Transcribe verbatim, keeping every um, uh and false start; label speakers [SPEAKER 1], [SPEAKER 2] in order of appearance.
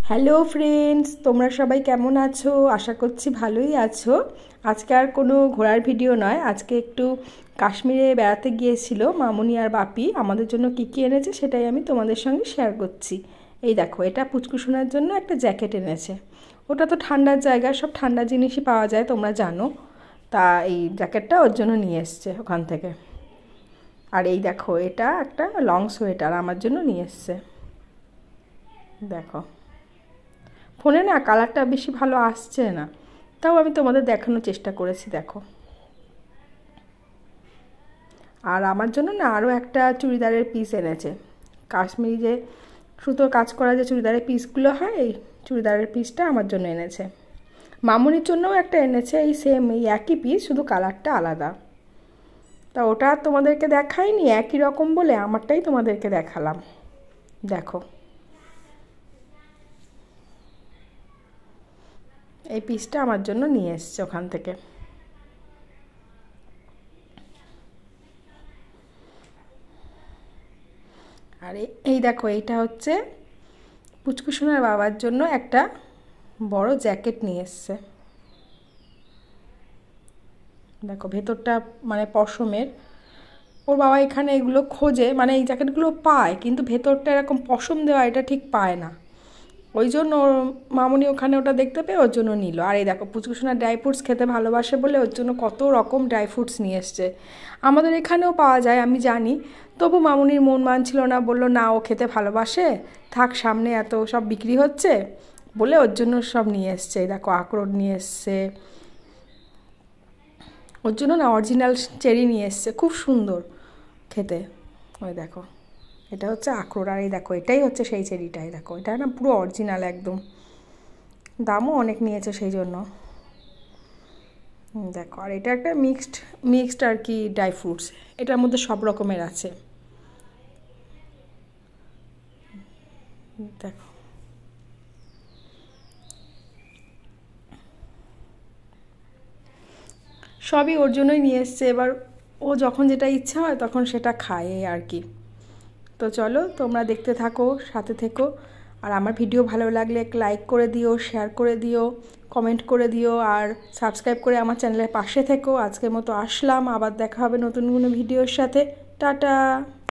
[SPEAKER 1] Hello friends, তোমরা সবাই কেমন আছো? আশা করছি ভালোই আছো। আজকে আর কোনো ঘোরার ভিডিও নয়, আজকে একটু কাশ্মীরে বেড়াতে গিয়েছিল মামুনি আর বাপি। আমাদের জন্য কী কী এনেছে সেটাই আমি তোমাদের সঙ্গে শেয়ার করছি। এই দেখো, এটা পুচকুসোনার জন্য একটা জ্যাকেট এনেছে। ওটা তো ঠান্ডার জায়গা, সব ঠান্ডা জিনিসই পাওয়া যায় তোমরা জানো। তা এই জ্যাকেটটা ওর জন্য নিয়ে এসছে ওখান থেকে। আর এই দেখো, এটা একটা লং সোয়েটার আমার জন্য নিয়ে এসছে। দেখো, ফোনে না কালারটা বেশি ভালো আসছে না, তাও আমি তোমাদের দেখানোর চেষ্টা করেছি। দেখো, আর আমার জন্য না আরও একটা চুড়িদারের পিস এনেছে। কাশ্মীরি যে সুতোর কাজ করা যে চুড়িদারের পিসগুলো হয়, এই চুড়িদারের পিসটা আমার জন্য এনেছে। মামুনির জন্যও একটা এনেছে, এই সেম এই একই পিস, শুধু কালারটা আলাদা। তা ওটা তোমাদেরকে দেখাইনি, একই রকম বলে আমারটাই তোমাদেরকে দেখালাম। দেখো, এই পিসটা আমার জন্য নিয়ে এসছে ওখান থেকে। আর এই দেখো, এইটা হচ্ছে পুচকুসোনার বাবার জন্য একটা বড় জ্যাকেট নিয়ে এসছে। দেখো, ভেতরটা মানে পশমের। ওর বাবা এখানে এগুলো খোঁজে, মানে এই জ্যাকেটগুলো পায়, কিন্তু ভেতরটা এরকম পশম দেওয়া এটা ঠিক পায় না। ওই জন্য ওর মামুনি ওখানে ওটা দেখতে পেয়ে ওর জন্য নিল। আর এই দেখো, পুচকুসোনা ড্রাই ফ্রুটস খেতে ভালোবাসে বলে ওর জন্য কত রকম ড্রাই ফ্রুটস নিয়ে এসছে। আমাদের এখানেও পাওয়া যায় আমি জানি, তবু মামুনির মন মানছিল না, বললো না ও খেতে ভালোবাসে, থাক, সামনে এত সব বিক্রি হচ্ছে বলে ওর জন্য সব নিয়ে এসছে। দেখো, আখরোট নিয়ে এসছে ওর জন্য, না অরিজিনাল চেরি নিয়ে এসছে, খুব সুন্দর খেতে। ওই দেখো, এটা হচ্ছে আখরোট। আর এই দেখো, এটাই হচ্ছে সেই চেরিটাই। দেখো, এটা না পুরো অরিজিনাল একদম। দামও অনেক নিয়েছে সেই জন্য। দেখো, আর এটা একটা মিক্সড মিক্সড আর কি ড্রাই ফ্রুটস, এটার মধ্যে সব রকমের আছে। দেখো, সবই ওর জন্যই নিয়ে এসছে। এবার ও যখন যেটা ইচ্ছা হয় তখন সেটা খায় আর কি। তো চলো, তোমরা দেখতে থাকো, সাথে থেকো। আর আমার ভিডিও ভালো লাগলে লাইক করে দিও, শেয়ার করে দিও, কমেন্ট করে দিও, আর সাবস্ক্রাইব করে আমার চ্যানেলের পাশে থেকো। আজকের মতো আসলাম, আবার দেখা হবে নতুন কোনো ভিডিওর সাথে। টাটা।